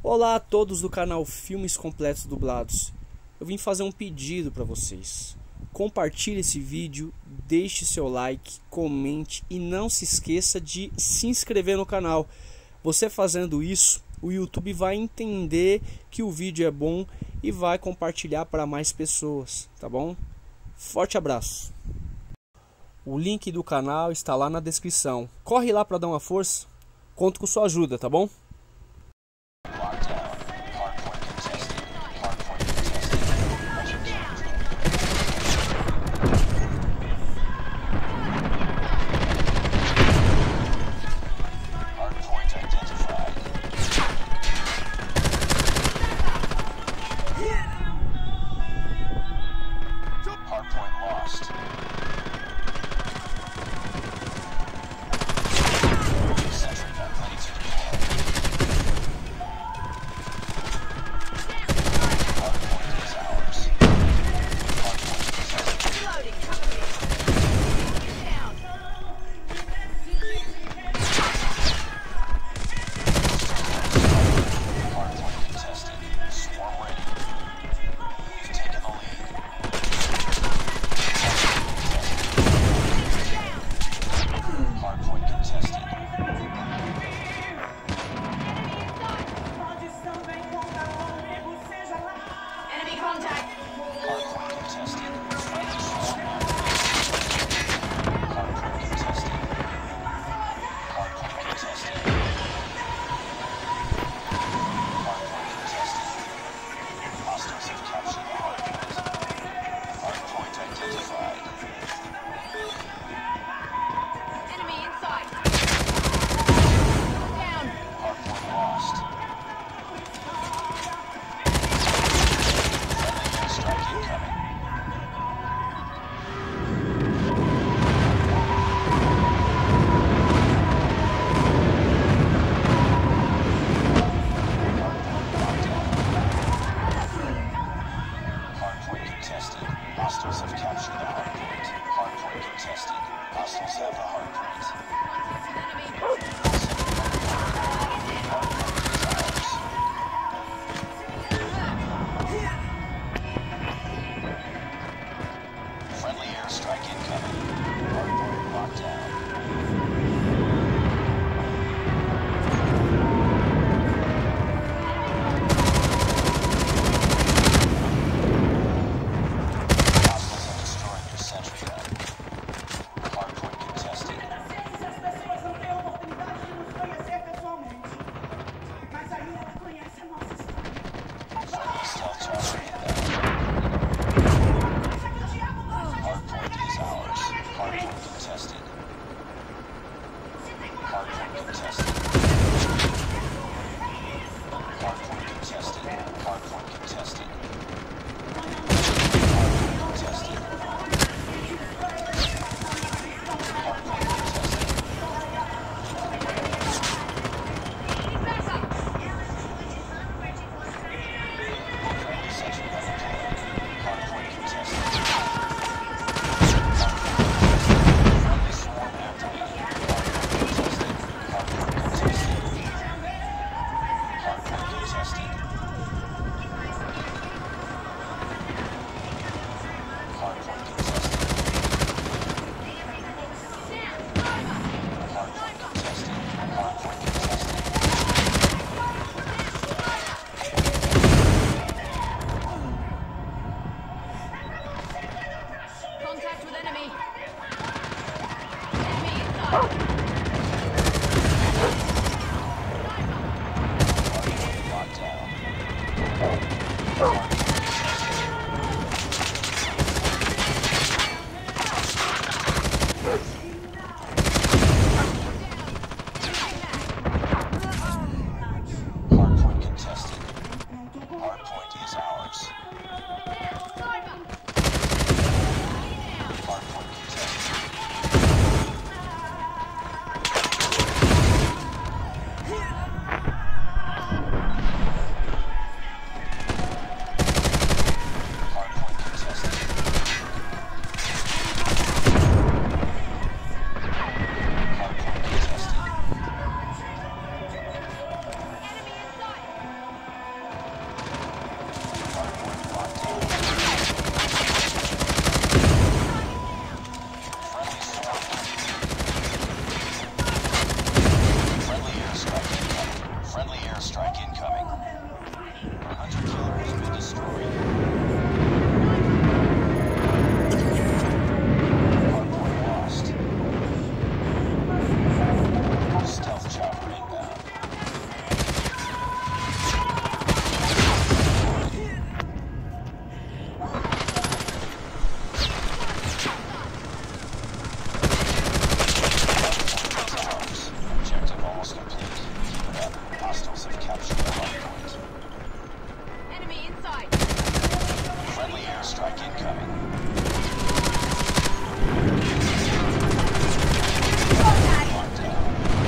Olá a todos do canal Filmes Completos Dublados. Eu vim fazer um pedido para vocês. Compartilhe esse vídeo, deixe seu like, comente e não se esqueça de se inscrever no canal. Você fazendo isso, o YouTube vai entender que o vídeo é bom e vai compartilhar para mais pessoas, tá bom? Forte abraço. O link do canal está lá na descrição. Corre lá para dar uma força. Conto com sua ajuda, tá bom? Hostiles have captured the hardpoint. Hardpoint contested. Hostiles have the hardpoint. Friendly airstrike incoming. Hardpoint locked down. Contact with enemy. Enemy inside. Hardpoint contested. Hardpoint is ours. airstrike incoming. Hunter killer has been destroyed. Hardpoint lost. Stealth chopper inbound. Objective almost complete. Keep it up. Hostiles have captured the hardpoint. Enemy inside. Friendly airstrike incoming. Locked down.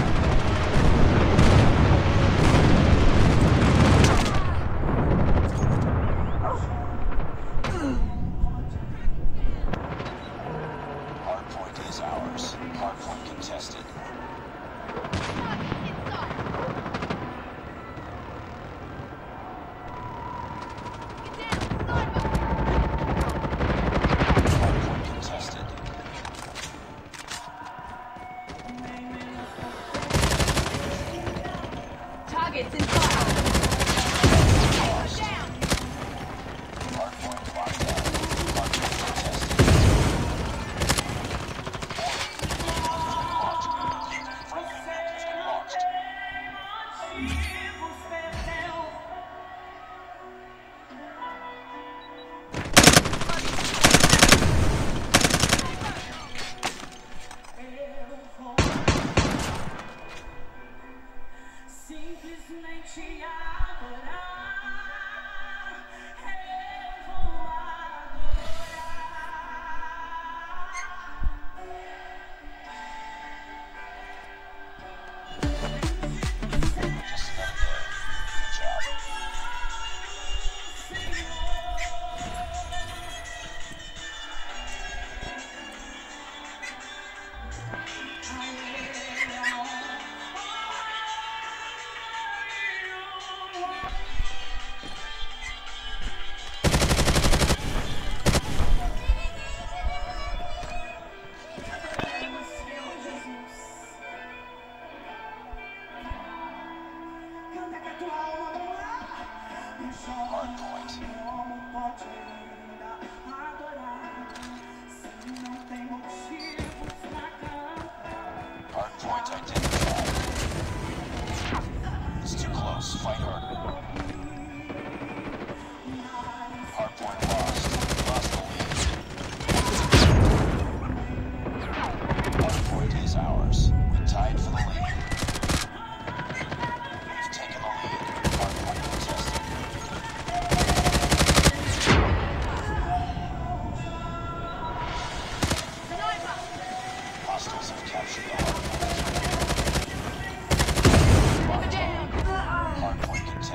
Hardpoint is ours. Hardpoint contested. Target inside. Get down. Sniper. Hardpoint contested. Targets inside. Down. Hardpoint locked down. Hardpoint contested. Friendly map has been launched. Simplesmente adorar, eu vou Just another day. Good job. Hardpoint. Hardpoint identified. It's too close. Fight harder. Hardpoint lost. Lost the lead. Hardpoint is ours. We tied for the lead. We've taken the lead. Hardpoint contested. Sniper. Hostiles have captured the hardpoint. Down. Hardpoint contested.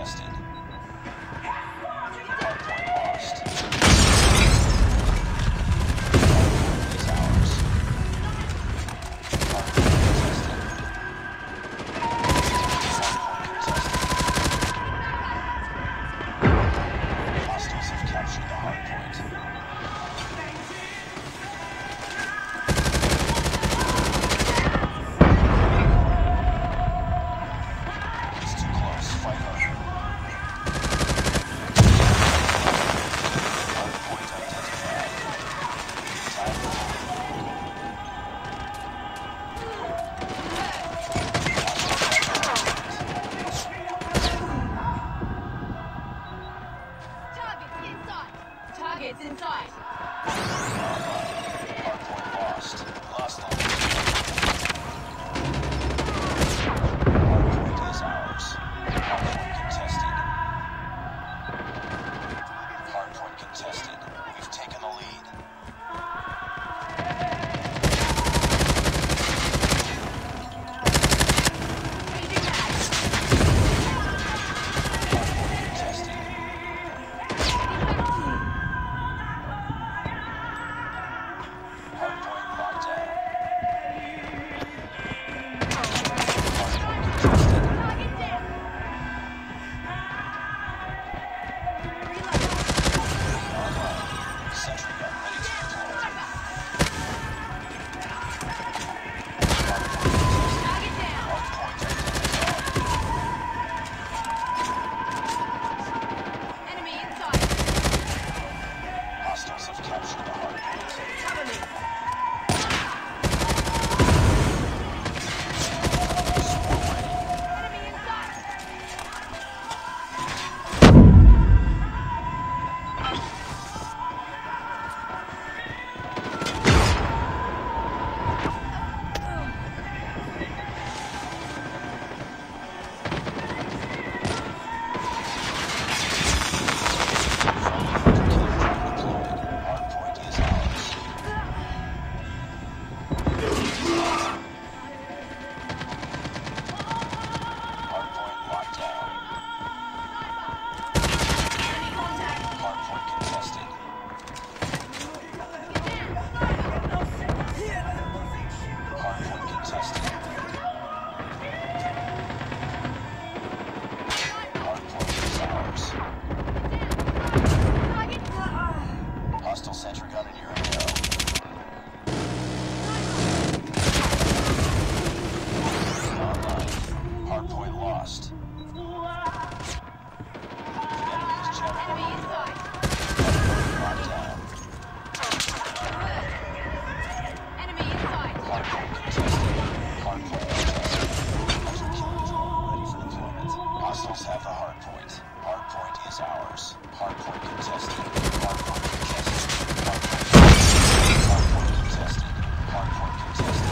hardpoint. Hardpoint is ours. Hardpoint contested. Hardpoint contested. Hardpoint contested. Hardpoint contested. Hardpoint contested.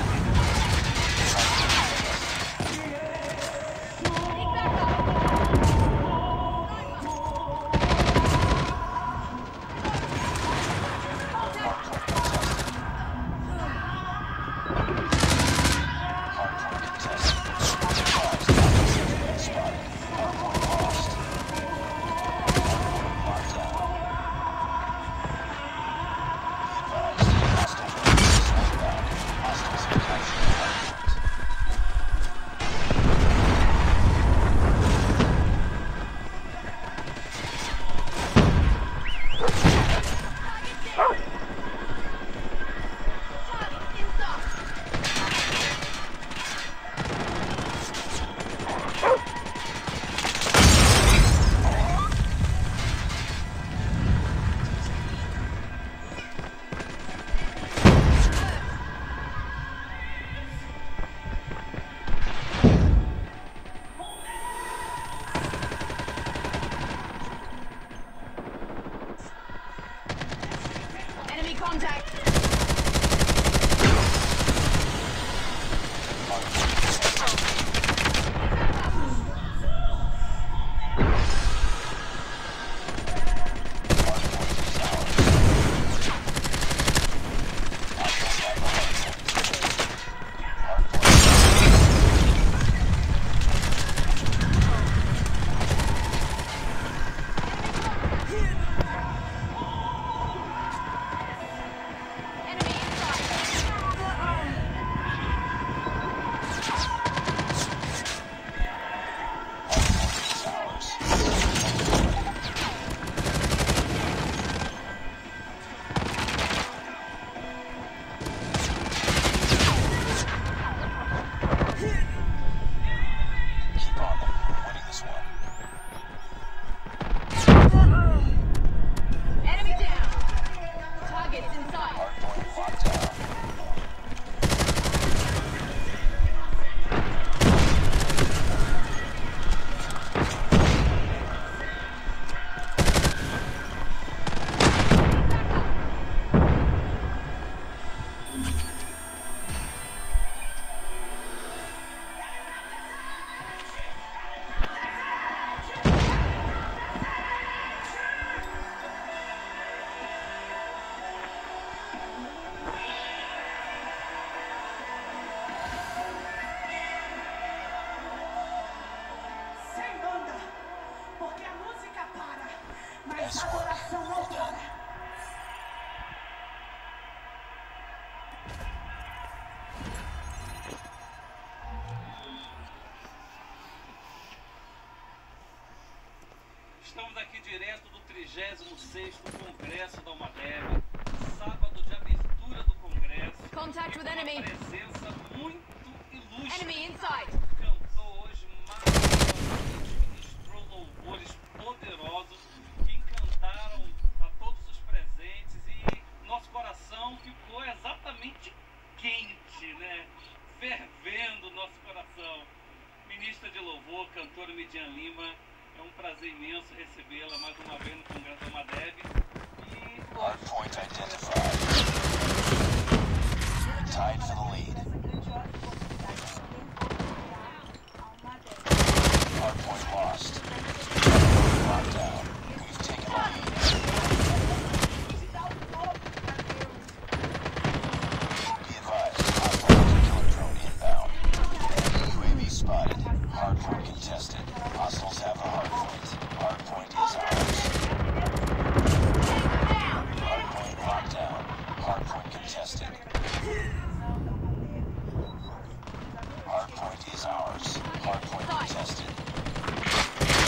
Take back up. Enemy contact. Enemy inside. Keep on them. We're winning this one. Enemy down. Targets inside. Hardpoint locked down. Sem banda, porque a música para, mas Nice a work. adoração não Well done. para. Estamos aqui direto do 36º Congresso da UMADEB, sábado de abertura do Congresso. Contact with Uma enemy. presença muito ilustre. Enemy inside. Cantou hoje maravilhosamente, ministrou louvores poderosos que encantaram a todos os presentes e nosso coração ficou exatamente quente, né? Fervendo nosso coração. Ministra de louvor, cantora Midian Lima, é um prazer imenso recebê-la mais uma vez no Congresso da UMADEB. E Hardpoint identified. Tied for the lead. Hardpoint lost. Locked down. We've taken the lead. Be advised, hostile killer drone inbound. Enemy UAV spotted. Hardpoint contested. Hostiles have the hardpoint. Hardpoint is ours. Hardpoint locked down. Hardpoint contested. Hardpoint is ours. Hardpoint contested.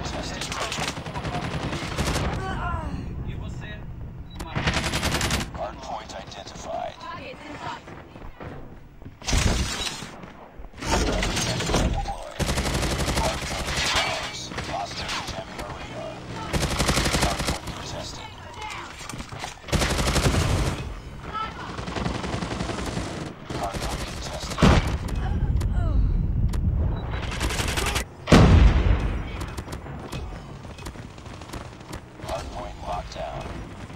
contested. E você Hardpoint identified. Targets in sight. Deployed. Hardpoint is ours. Hostiles jamming our radar. Hardpoint contested. Hardpoint contested. Hardpoint locked down.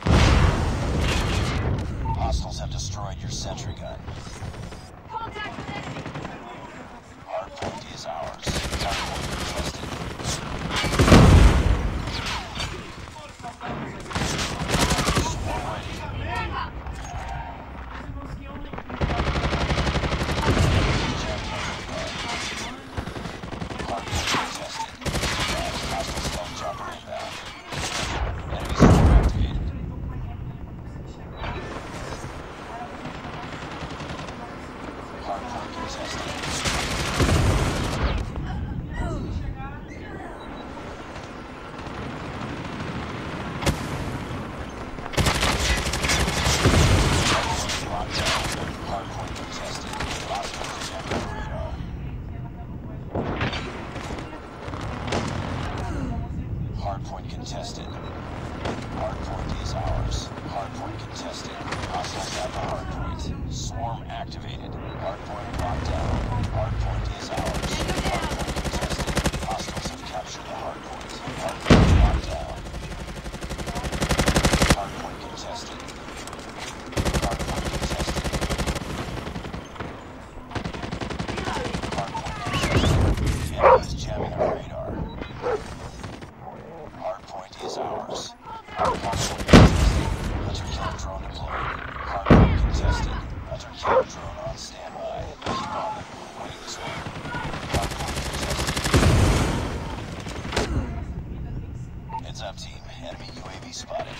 Hostiles have destroyed your sentry gun. Contact with enemy. Hardpoint is ours. Hardpoint contested. Swarm ready. Back up. Hardpoint contested. Hostile stealth chopper inbound. Enemy swarm activated. Hardpoint contested. Locked down. Hardpoint contested. Hostiles jamming our radar. Hardpoint contested. Hardpoint is ours. Hardpoint contested. Hostiles have the hardpoint. Swarm activated. Hardpoint locked down. Hardpoint is ours. Hardpoint contested. Hostiles have captured the hardpoint. Hardpoint locked down. Hardpoint contested. Hardpoint contested. Hardpoint contested. Enemy is jamming our radar. Hardpoint is ours. Hardpoint contested. Hunter killer drone deployed. Hardpoint contested. Hunter killer drone on standby. Keep on them. Winning this one. Hardpoint contested. Heads up, team. Enemy UAV spotted.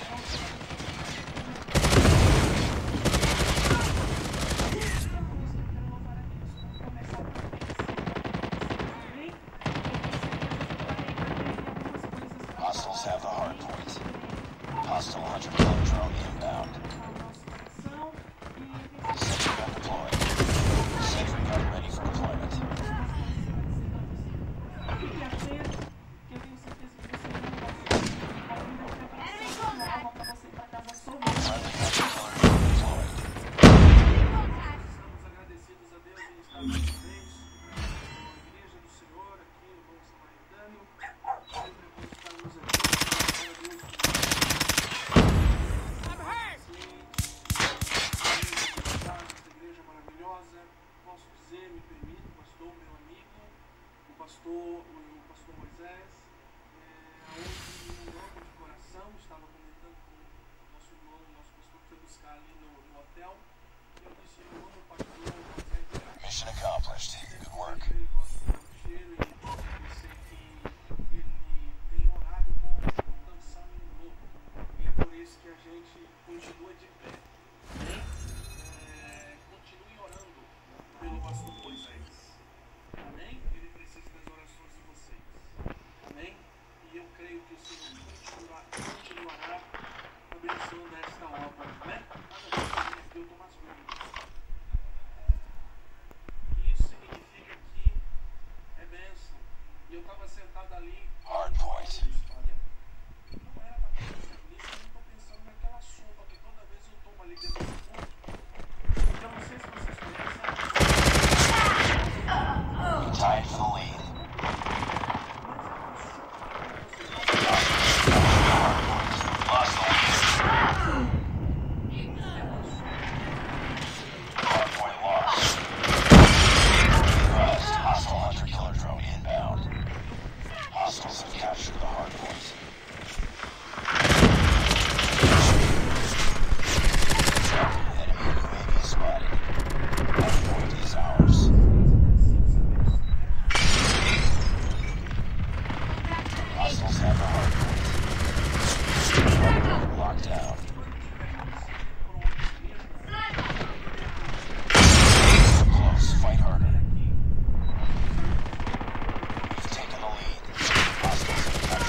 Hostiles have the hardpoint. Hostile hunter killer drone inbound. Sentry gun deployed. Sentry gun ready for deployment. Enemy contact. Friendly hunter killer drone deployed. Contact. estamos agradecidos a Deus em estar com vocês, a igreja do Senhor aqui no Bom Samaritano. Sempre é bom estarmos aqui. Essa igreja maravilhosa. Posso dizer, me permito, pastor, meu amigo, o pastor Moisés, aonde um órgão de coração estava comentando com o nosso irmão, o nosso pastor que foi buscar ali no hotel. E eu disse, irmão, o pastor Moisés, Mission accomplished. Good work. ele gosta do cheiro e eu sei que ele tem orado com sangue novo. E é por isso que a gente continua de pé. Amém? Continue orando pelo pastor Moisés. Amém? Ele precisa das orações de vocês. Amém? E eu creio que o Senhor continuará abençoando esta obra. Amém? Eu estou mais isso significa que é bênção. E eu estava sentado ali. Hardpoint. Não era para estar pensando nisso, eu estou pensando naquela sopa que toda vez eu tomo ali depois do culto. Eu não sei se vocês conhecem. Tied for the lead. Lost the lead. Hardpoint lost. Advised, hostile hunter killer drone inbound. Hostiles have captured the hardpoint. Enemy UAV spotted. Hardpoint is ours. Hostiles have the hardpoint. Hardpoint locked down. Close. Fight harder. We've taken the lead. Hostiles have captured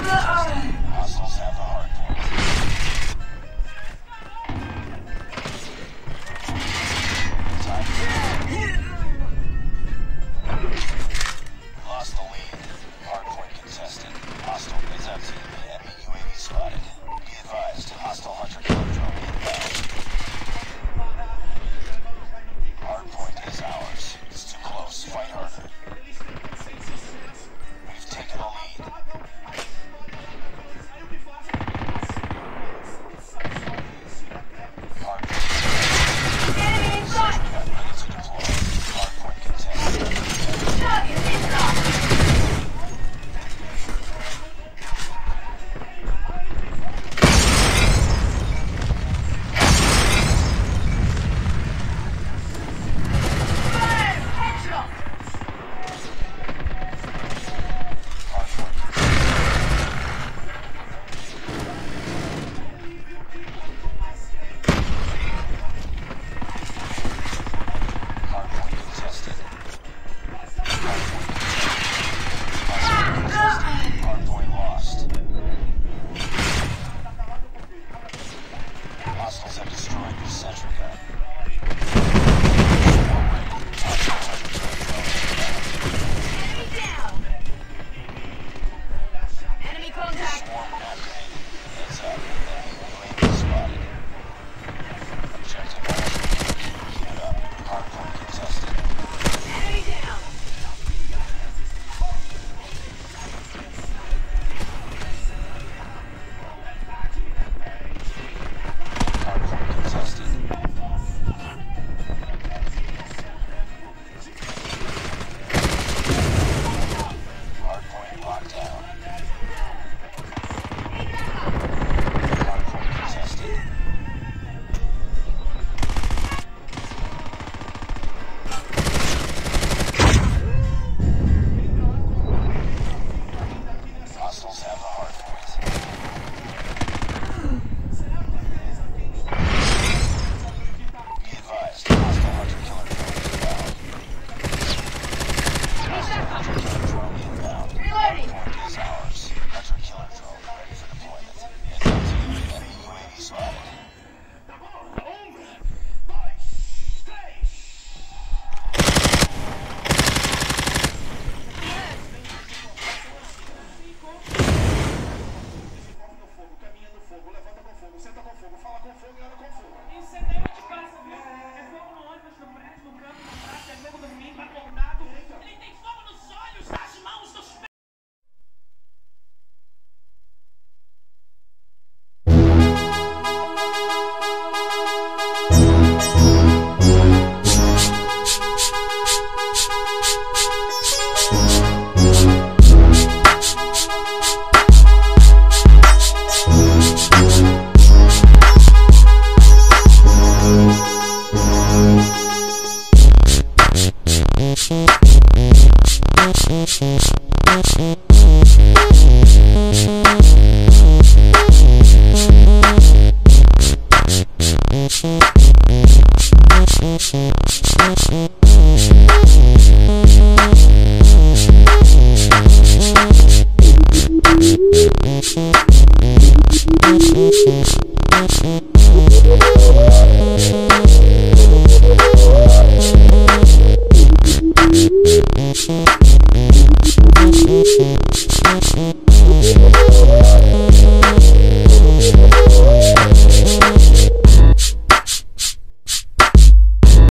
contested. Hostiles have the hard point. Lost the lead. Hardpoint contested. Hostile is empty. Enemy UAV spotted. Be advised, hostile hunter killer drone inbound. Hardpoint is ours. It's too close. Fight harder. We've taken the lead. Enemy in sight! Ready to deploy. Hardpoint contested. Target is locked! Fire! Headshot! Hardpoint contested. Hardpoint lost. Hostiles have destroyed your sentry gun. Enemy down! Enemy contact! Swarm activated. Heads up. Enemy UAV spotted. Objective queued up. Hardpoint contested. Enemy down! Hardpoint contested. Hardpoint locked down. Hardpoint contested. Hostiles have the hardpoint. Be advised, hostile hunter killer drone inbound. Hostile hunter killer drone inbound. Reloading. Hardpoint is ours. Hunter killer drone ready for deployment. It's empty. Enemy UAV spotted. Incendeiro de casa, viu? É fogo no ônibus, no prédio, no campo, no prato, é fogo no fim, acordado. Ele tem fogo nos olhos, nas mãos, nos pés. Thank you.